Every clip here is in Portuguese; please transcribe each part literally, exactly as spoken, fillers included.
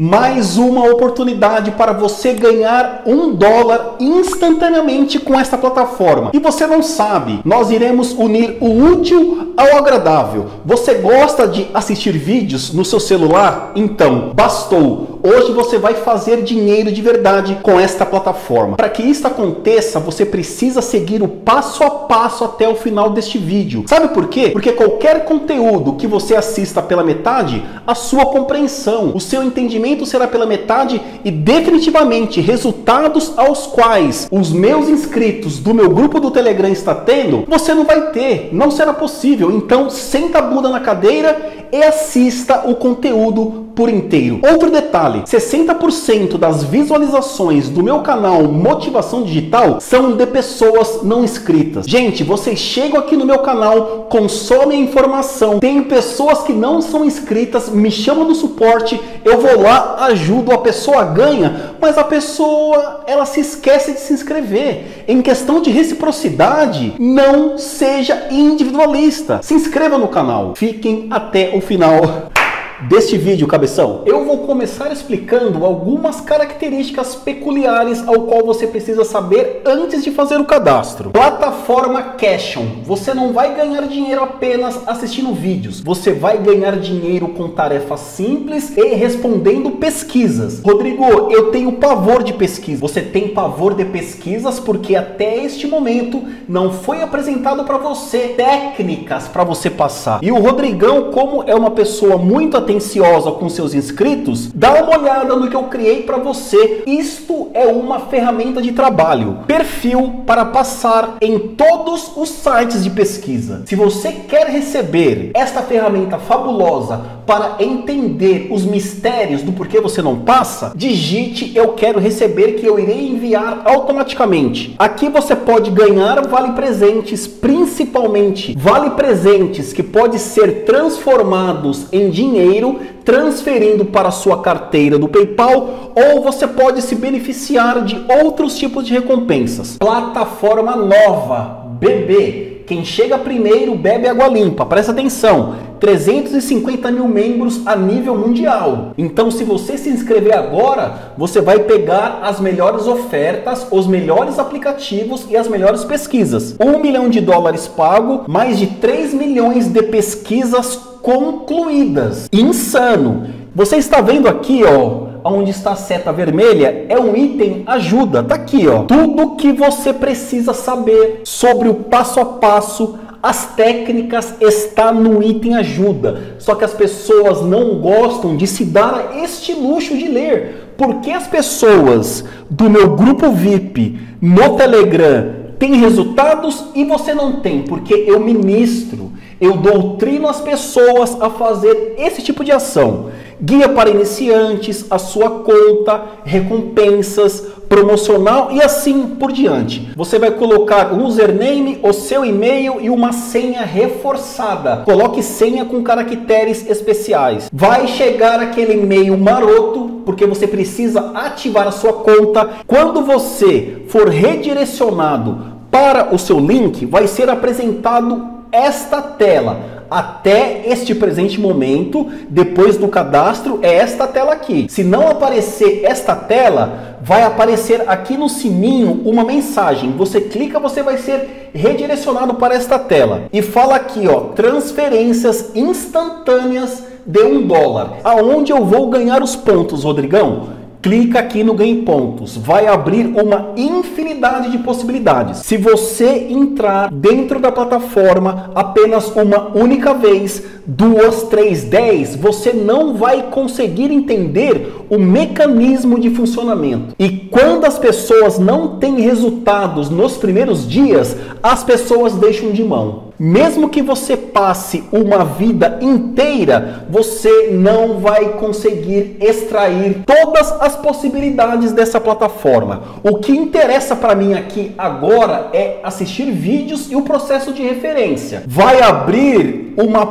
Mais uma oportunidade para você ganhar um dólar instantaneamente com esta plataforma. E você não sabe, nós iremos unir o útil ao agradável. Você gosta de assistir vídeos no seu celular? Então, bastou. Hoje você vai fazer dinheiro de verdade com esta plataforma. Para que isso aconteça, você precisa seguir o passo a passo até o final deste vídeo. Sabe por quê? Porque qualquer conteúdo que você assista pela metade, a sua compreensão, o seu entendimento será pela metade e definitivamente resultados aos quais os meus inscritos do meu grupo do Telegram está tendo, você não vai ter, não será possível. Então senta a bunda na cadeira e assista o conteúdo por inteiro. Outro detalhe, sessenta por cento das visualizações do meu canal Motivação Digital são de pessoas não inscritas. Gente, vocês chegam aqui no meu canal, consomem a informação, tem pessoas que não são inscritas, me chamam no suporte, eu vou lá, ajudo, a pessoa ganha, mas a pessoa, ela se esquece de se inscrever. Em questão de reciprocidade, não seja individualista. Se inscreva no canal. Fiquem até o final deste vídeo, cabeção. Eu vou começar explicando algumas características peculiares ao qual você precisa saber antes de fazer o cadastro. Plataforma Cashion. Você não vai ganhar dinheiro apenas assistindo vídeos. Você vai ganhar dinheiro com tarefas simples e respondendo pesquisas. Rodrigo, eu tenho pavor de pesquisa. Você tem pavor de pesquisas porque até este momento não foi apresentado para você técnicas para você passar. E o Rodrigão, como é uma pessoa muito atenciosa com seus inscritos, dá uma olhada no que eu criei para você. Isto é uma ferramenta de trabalho, perfil para passar em todos os sites de pesquisa. Se você quer receber esta ferramenta fabulosa para entender os mistérios do porquê você não passa, digite eu quero receber, que eu irei enviar automaticamente. Aqui você pode ganhar vale presentes, principalmente vale presentes que pode ser transformados em dinheiro, transferindo para a sua carteira do PayPal, ou você pode se beneficiar de outros tipos de recompensas. Plataforma nova, B B. Quem chega primeiro bebe água limpa. Presta atenção, trezentos e cinquenta mil membros a nível mundial. Então, se você se inscrever agora, você vai pegar as melhores ofertas, os melhores aplicativos e as melhores pesquisas. Um milhão de dólares pago, mais de três milhões de pesquisas concluídas. Insano! Você está vendo aqui, ó, onde está a seta vermelha, é um item ajuda. Tá aqui, ó. Tudo que você precisa saber sobre o passo a passo, as técnicas, está no item ajuda. Só que as pessoas não gostam de se dar este luxo de ler. Porque as pessoas do meu grupo V I P no Telegram têm resultados e você não tem? Porque eu ministro, eu doutrino as pessoas a fazer esse tipo de ação. Guia para iniciantes, a sua conta, recompensas, promocional e assim por diante. Você vai colocar o username, o seu e-mail e uma senha reforçada. Coloque senha com caracteres especiais. Vai chegar aquele e-mail maroto, porque você precisa ativar a sua conta. Quando você for redirecionado para o seu link, vai ser apresentado esta tela. Até este presente momento, depois do cadastro, é esta tela aqui. Se não aparecer esta tela, vai aparecer aqui no sininho uma mensagem. Você clica, você vai ser redirecionado para esta tela. E fala aqui, ó, transferências instantâneas de um dólar. Aonde eu vou ganhar os pontos, Rodrigão? Clica aqui no Ganhe Pontos, vai abrir uma infinidade de possibilidades. Se você entrar dentro da plataforma apenas uma única vez, duas, três, dez, você não vai conseguir entender o mecanismo de funcionamento. E quando as pessoas não têm resultados nos primeiros dias, as pessoas deixam de mão. Mesmo que você passe uma vida inteira, você não vai conseguir extrair todas as possibilidades dessa plataforma. O que interessa para mim aqui agora é assistir vídeos e o processo de referência. Vai abrir uma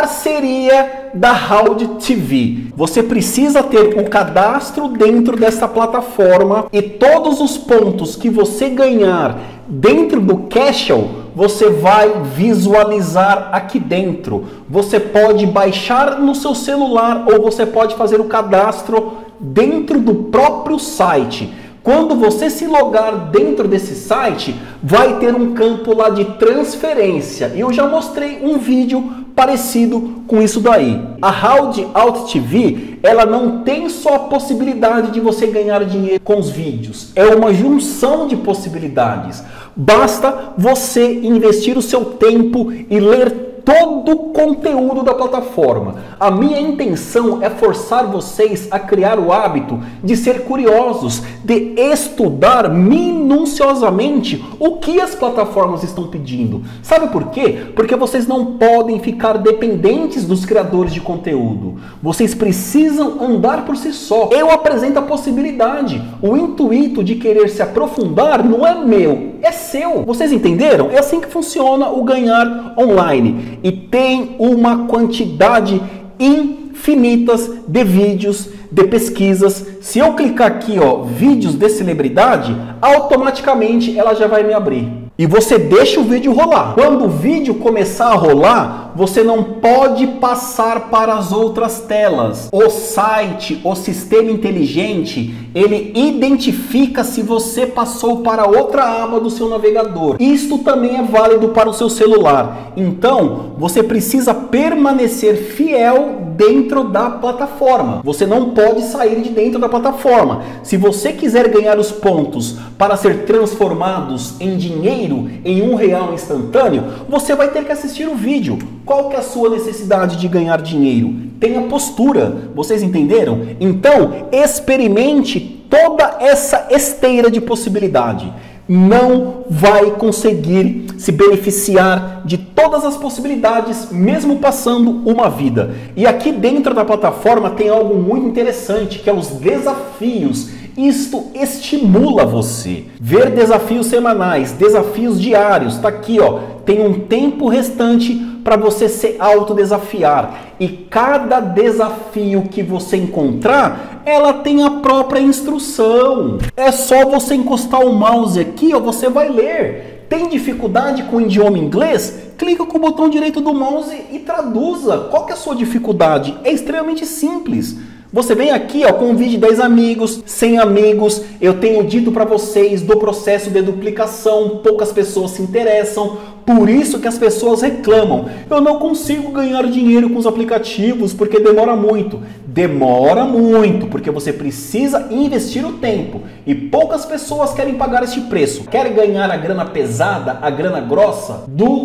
parceria da Round T V. Você precisa ter um cadastro dentro dessa plataforma e todos os pontos que você ganhar dentro do Cashion, você vai visualizar aqui dentro. Você pode baixar no seu celular ou você pode fazer o cadastro dentro do próprio site. Quando você se logar dentro desse site, vai ter um campo lá de transferência. E eu já mostrei um vídeo parecido com isso daí. A Hangout T V, ela não tem só a possibilidade de você ganhar dinheiro com os vídeos. É uma junção de possibilidades. Basta você investir o seu tempo e ler todo o conteúdo da plataforma. A minha intenção é forçar vocês a criar o hábito de ser curiosos, de estudar minuciosamente o que as plataformas estão pedindo. Sabe por quê? Porque vocês não podem ficar dependentes dos criadores de conteúdo. Vocês precisam andar por si só. Eu apresento a possibilidade. O intuito de querer se aprofundar não é meu, é seu. Vocês entenderam? É assim que funciona o ganhar online. E tem uma quantidade infinitas de vídeos, de pesquisas. Se eu clicar aqui, ó, vídeos de celebridade, automaticamente ela já vai me abrir. E você deixa o vídeo rolar. Quando o vídeo começar a rolar, você não pode passar para as outras telas. O site, o sistema inteligente, ele identifica se você passou para outra aba do seu navegador. Isto também é válido para o seu celular. Então, você precisa permanecer fiel dentro da plataforma. Você não pode sair de dentro da plataforma. Se você quiser ganhar os pontos para ser transformados em dinheiro, em um real instantâneo, você vai ter que assistir o vídeo. Qual que é a sua necessidade de ganhar dinheiro? Tenha postura. Vocês entenderam? Então, experimente toda essa esteira de possibilidade. Não vai conseguir se beneficiar de todas as possibilidades, mesmo passando uma vida. E aqui dentro da plataforma tem algo muito interessante, que é os desafios. Isto estimula você. Ver desafios semanais, desafios diários. Tá aqui, ó. Tem um tempo restante para você se autodesafiar. E cada desafio que você encontrar, ela tem a própria instrução. É só você encostar o mouse aqui, ó, você vai ler. Tem dificuldade com o idioma inglês? Clica com o botão direito do mouse e traduza. Qual que é a sua dificuldade? É extremamente simples. Você vem aqui, ó, convide dez amigos, cem amigos. Eu tenho dito para vocês do processo de duplicação, poucas pessoas se interessam. Por isso que as pessoas reclamam. Eu não consigo ganhar dinheiro com os aplicativos porque demora muito. Demora muito, porque você precisa investir o tempo. E poucas pessoas querem pagar este preço. Quer ganhar a grana pesada, a grana grossa?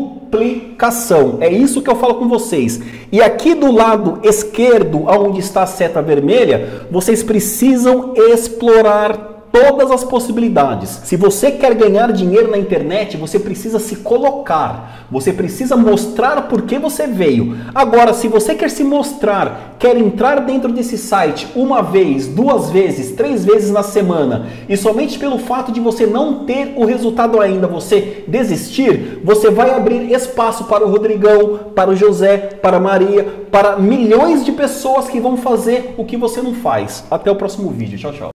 Duplicação. É isso que eu falo com vocês. E aqui do lado esquerdo, onde está a seta vermelha, vocês precisam explorar todas as possibilidades. Se você quer ganhar dinheiro na internet, você precisa se colocar. Você precisa mostrar por que você veio. Agora, se você quer se mostrar, quer entrar dentro desse site uma vez, duas vezes, três vezes na semana, e somente pelo fato de você não ter o resultado ainda, você desistir, você vai abrir espaço para o Rodrigão, para o José, para a Maria, para milhões de pessoas que vão fazer o que você não faz. Até o próximo vídeo. Tchau, tchau.